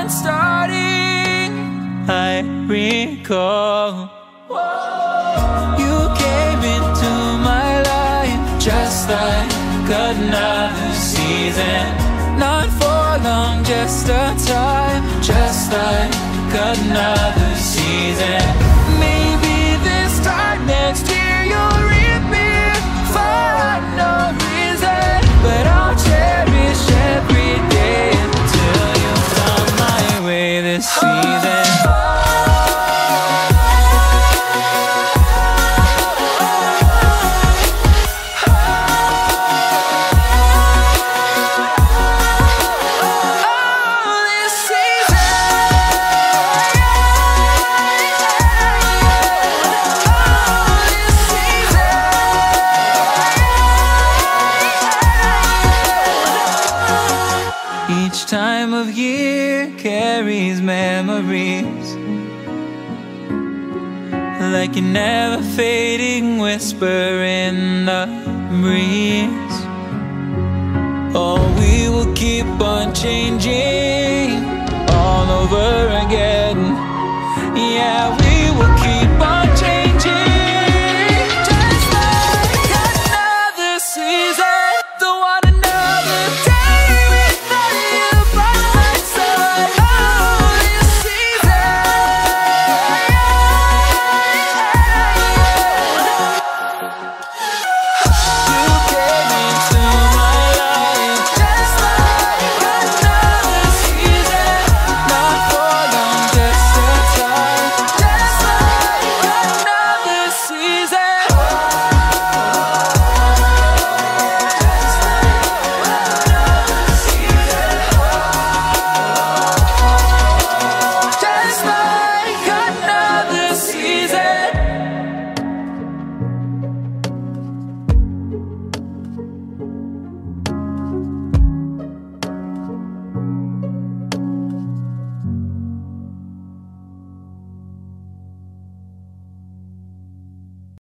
starting. I recall you came into my life just like another season. Not for long, just a time, just like another season. Maybe this time next year you'll reappear for no reason, but I'll cherish every day until you come my way this season. Each time of year carries memories, like a never fading whisper in the breeze. Oh, we will keep on changing